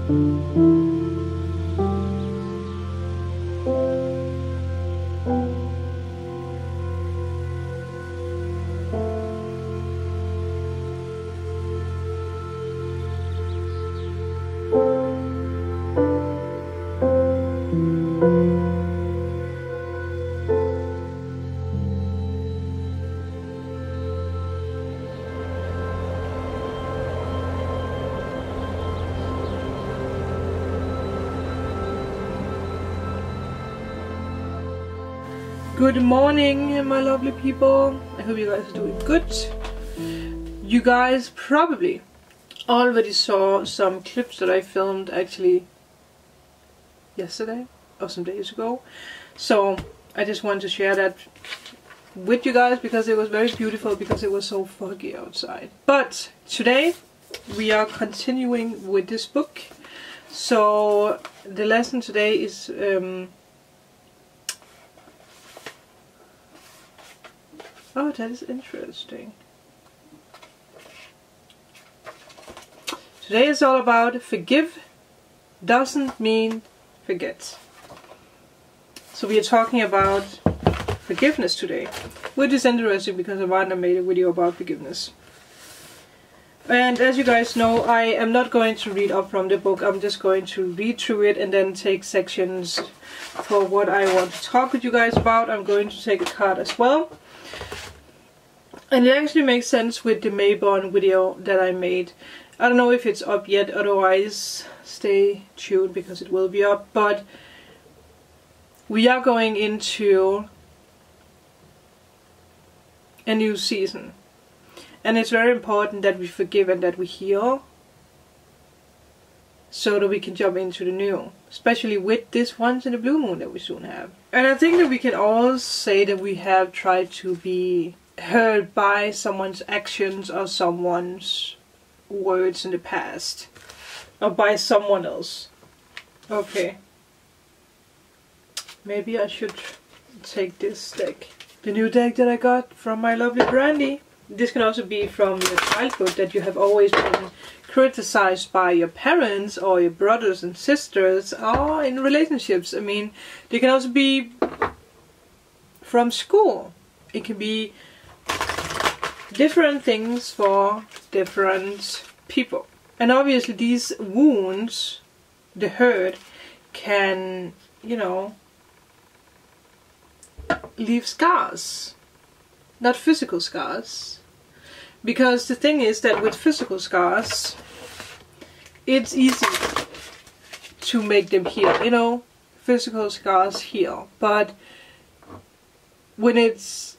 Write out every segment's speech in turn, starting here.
Good morning, my lovely people. I hope you guys are doing good. You guys probably already saw some clips that I filmed actually yesterday or some days ago. So I just wanted to share that with you guys because it was very beautiful, because it was so foggy outside. But today we are continuing with this book. So the lesson today is oh, that is interesting. Today is all about forgive doesn't mean forget. So we are talking about forgiveness today, which is interesting because Amanda made a video about forgiveness. And as you guys know, I am not going to read up from the book. I'm just going to read through it and then take sections for what I want to talk with you guys about. I'm going to take a card as well. And it actually makes sense with the Mayborn video that I made. I don't know if it's up yet, otherwise stay tuned because it will be up. But we are going into a new season. And it's very important that we forgive and that we heal, so that we can jump into the new. Especially with this once in a blue moon that we soon have. And I think that we can all say that we have tried to be hurt by someone's actions or someone's words in the past. Or by someone else. Okay. Maybe I should take this deck. The new deck that I got from my lovely Brandy. This can also be from your childhood, that you have always been criticized by your parents or your brothers and sisters, or in relationships. I mean, they can also be from school. It can be different things for different people. And obviously these wounds, the hurt, can, you know, leave scars. Not physical scars. Because the thing is that with physical scars, it's easy to make them heal. You know, physical scars heal. But when it's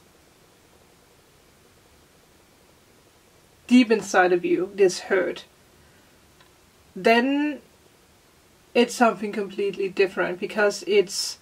deep inside of you, this hurt, then it's something completely different, because it's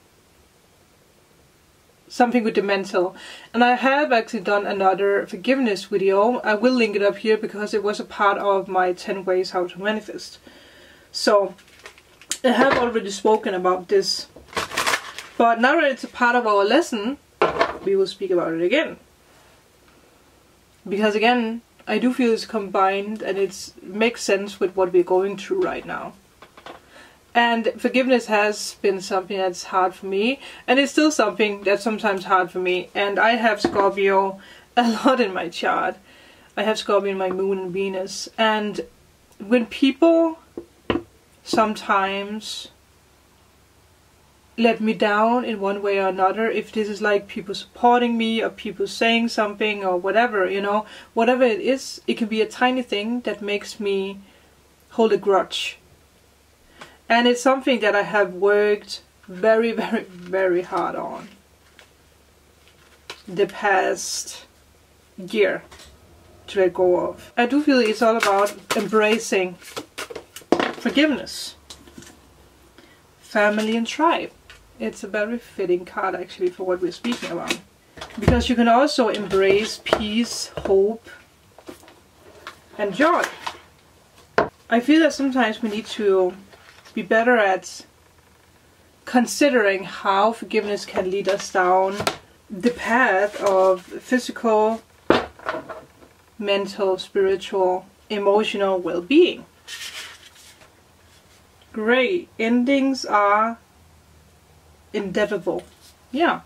something with the mental. And I have actually done another forgiveness video. I will link it up here because it was a part of my 10 ways how to manifest. So I have already spoken about this, but now that it's a part of our lesson, we will speak about it again. Because again, I do feel it's combined and it makes sense with what we're going through right now. And forgiveness has been something that's hard for me, and it's still something that's sometimes hard for me. And I have Scorpio a lot in my chart. I have Scorpio in my moon and Venus. And when people sometimes let me down in one way or another, if this is like people supporting me or people saying something or whatever, you know, whatever it is, it can be a tiny thing that makes me hold a grudge. And it's something that I have worked very, very, very hard on the past year to let go of. I do feel it's all about embracing forgiveness. Family and tribe. It's a very fitting card actually for what we're speaking about. Because you can also embrace peace, hope, and joy. I feel that sometimes we need to be better at considering how forgiveness can lead us down the path of physical, mental, spiritual, emotional well-being. Great. Endings are inevitable. Yeah.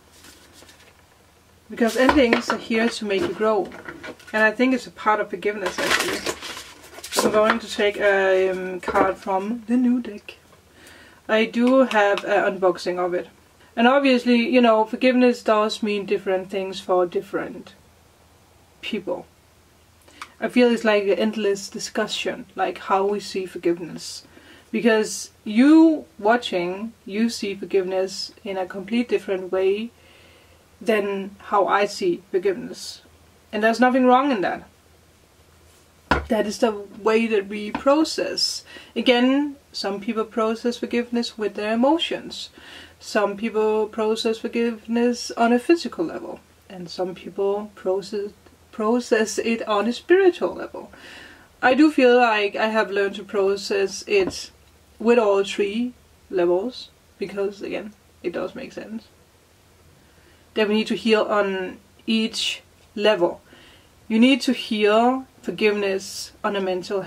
Because endings are here to make you grow. And I think it's a part of forgiveness, actually. I'm going to take a card from the new deck. I do have an unboxing of it. And obviously, you know, forgiveness does mean different things for different people. I feel it's like an endless discussion, like how we see forgiveness. Because you watching, you see forgiveness in a complete different way than how I see forgiveness. And there's nothing wrong in that. That is the way that we process. Again, some people process forgiveness with their emotions. Some people process forgiveness on a physical level. And some people process it on a spiritual level. I do feel like I have learned to process it with all three levels. Because, again, it does make sense. That we need to heal on each level. You need to heal forgiveness on a mental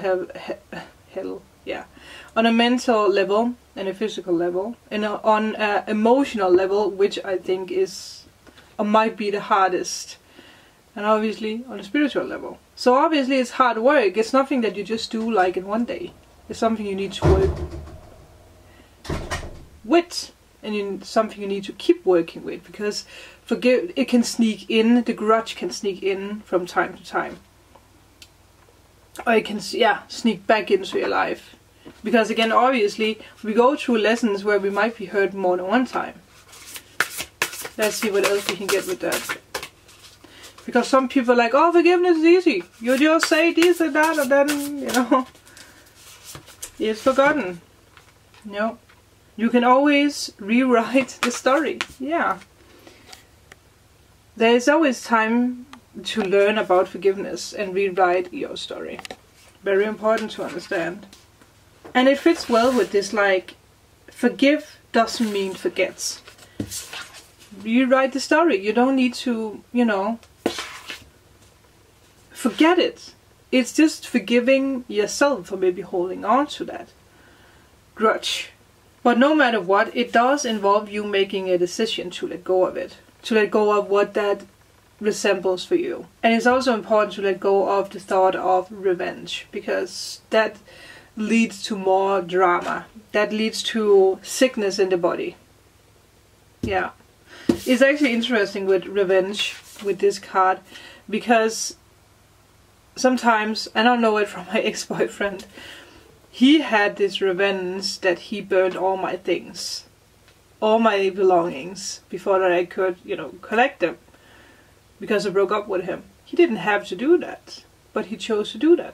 on a mental level and a physical level, and on an emotional level, which I think is or might be the hardest, and obviously on a spiritual level. So obviously it's hard work. It's nothing that you just do like in one day. It's something you need to work with, and something you need to keep working with, because it can sneak in, the grudge can sneak in from time to time. Or it can, sneak back into your life. Because again, obviously, we go through lessons where we might be hurt more than one time. Let's see what else we can get with that. Because some people are like, oh, forgiveness is easy. You just say this and that, and then, you know, it's forgotten. No. You can always rewrite the story. Yeah. There is always time to learn about forgiveness and rewrite your story. Very important to understand. And it fits well with this, like, forgive doesn't mean forget. Rewrite the story. You don't need to, you know, forget it. It's just forgiving yourself for maybe holding on to that grudge. But no matter what, it does involve you making a decision to let go of it. To let go of what that resembles for you. And it's also important to let go of the thought of revenge, because that leads to more drama. That leads to sickness in the body. Yeah. It's actually interesting with revenge, with this card, because sometimes, and I know it from my ex-boyfriend, he had this revenge that he burned all my things, all my belongings, before that I could, you know, collect them, because I broke up with him. He didn't have to do that, but he chose to do that.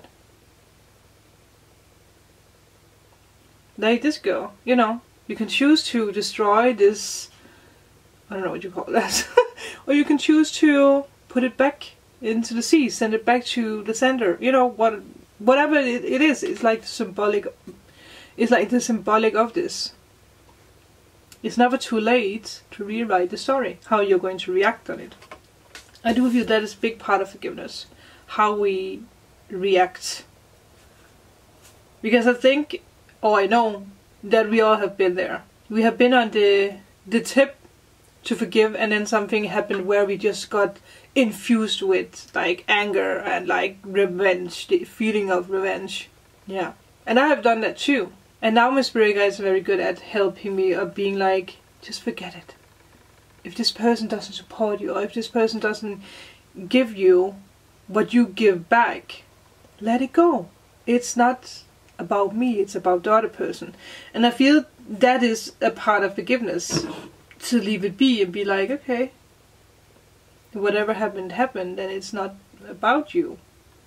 Like this girl, you know, you can choose to destroy this, I don't know what you call that, or you can choose to put it back into the sea, send it back to the sender, you know, whatever it is. It's like symbolic. It's like the symbolic of this. It's never too late to rewrite the story, how you're going to react on it. I do feel that is a big part of forgiveness, how we react. Because I think, or I know, that we all have been there. We have been on the tip to forgive, and then something happened where we just got infused with like anger and like revenge, the feeling of revenge. Yeah. And I have done that too. And now my spirit guides are very good at helping me, of being like, just forget it. If this person doesn't support you, or if this person doesn't give you what you give back, let it go. It's not about me, it's about the other person. And I feel that is a part of forgiveness, to leave it be and be like, okay, whatever happened, and it's not about you.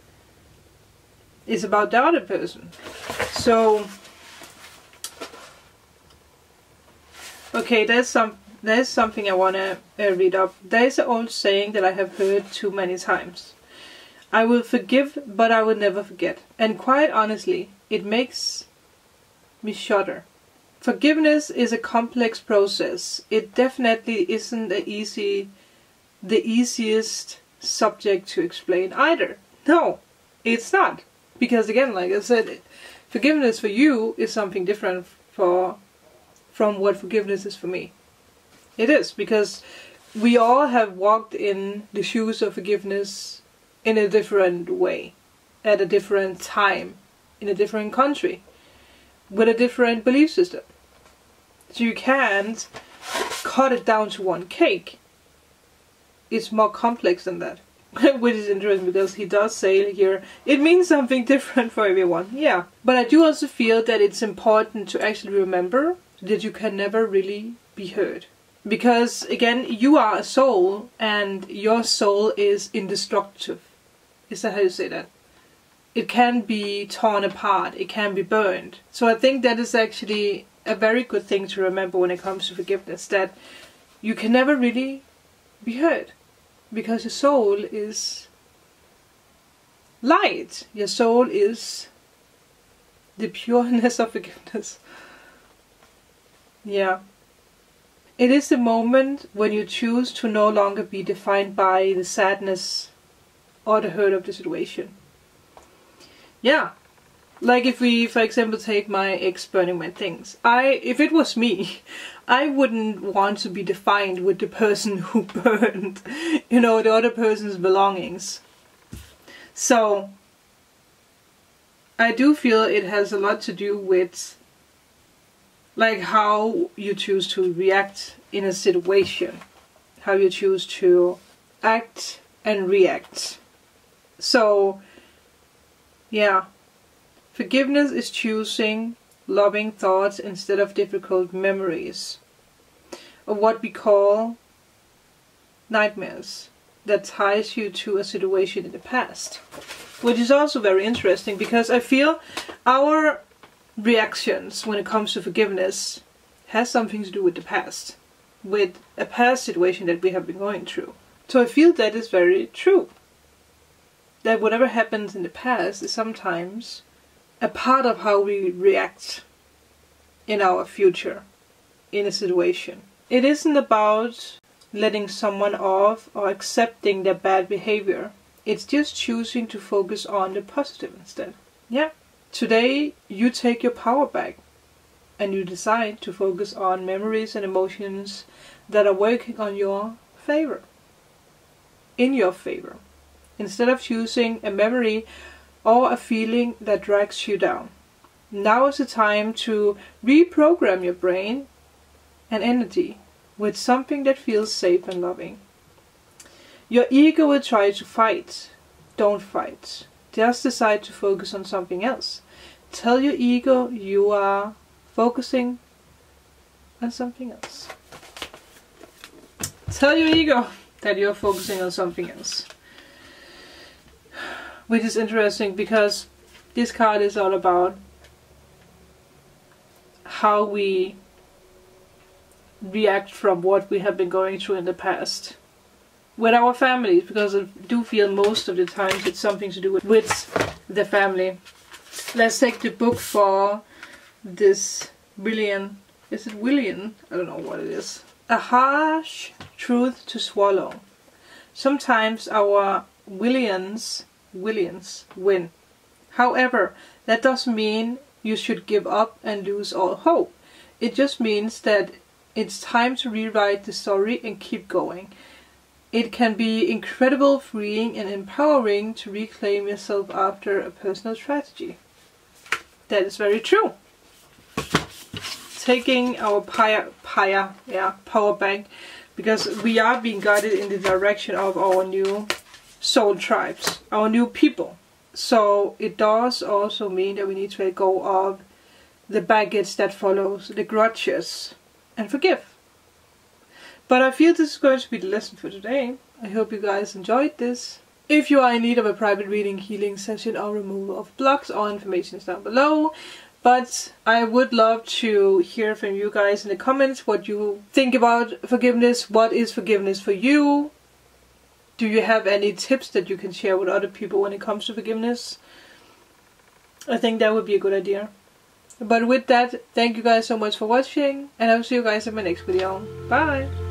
It's about the other person. So, okay, there's something I want to read up. There's an old saying that I have heard too many times. I will forgive, but I will never forget. And quite honestly, it makes me shudder. Forgiveness is a complex process. It definitely isn't the easiest subject to explain either. No, it's not. Because again, like I said, forgiveness for you is something different from what forgiveness is for me. It is, because we all have walked in the shoes of forgiveness in a different way, at a different time, in a different country, with a different belief system. So you can't cut it down to one cake. It's more complex than that. Which is interesting, because he does say here, it means something different for everyone. Yeah, but I do also feel that it's important to actually remember that you can never really be hurt. Because, again, you are a soul, and your soul is indestructible. Is that how you say that? It can be torn apart, it can be burned. So I think that is actually a very good thing to remember when it comes to forgiveness, that you can never really be hurt. Because your soul is light. Your soul is the pureness of forgiveness. Yeah. It is the moment when you choose to no longer be defined by the sadness or the hurt of the situation. Yeah. Like if we, for example, take my ex burning my things. If it was me, I wouldn't want to be defined with the person who burned, you know, the other person's belongings. So, I do feel it has a lot to do with, like, how you choose to react in a situation. How you choose to act and react. So, yeah. Forgiveness is choosing loving thoughts instead of difficult memories, or what we call nightmares, that ties you to a situation in the past. Which is also very interesting, because I feel our reactions when it comes to forgiveness has something to do with the past, with a past situation that we have been going through. So I feel that is very true. That whatever happens in the past is sometimes a part of how we react in our future, in a situation. It isn't about letting someone off or accepting their bad behavior. It's just choosing to focus on the positive instead. Yeah. Today you take your power back and you decide to focus on memories and emotions that are working on your favor. In your favor. Instead of choosing a memory or a feeling that drags you down. Now is the time to reprogram your brain and energy with something that feels safe and loving. Your ego will try to fight. Don't fight. Just decide to focus on something else. Tell your ego you are focusing on something else. Tell your ego that you're focusing on something else. Which is interesting, because this card is all about how we react from what we have been going through in the past. With our families, because I do feel most of the times it's something to do with the family. Let's take the book for this William. Is it William? I don't know what it is. A harsh truth to swallow. Sometimes our Williams win. However, that doesn't mean you should give up and lose all hope. It just means that it's time to rewrite the story and keep going. It can be incredible, freeing and empowering to reclaim yourself after a personal tragedy. That is very true. Taking our power back, because we are being guided in the direction of our new soul tribes, our new people. So it does also mean that we need to let go of the baggage that follows, the grudges, and forgive. But I feel this is going to be the lesson for today. I hope you guys enjoyed this. If you are in need of a private reading, healing session, or removal of blocks, all information is down below. But I would love to hear from you guys in the comments what you think about forgiveness. What is forgiveness for you? Do you have any tips that you can share with other people when it comes to forgiveness? I think that would be a good idea. But with that, thank you guys so much for watching, and I'll see you guys in my next video. Bye!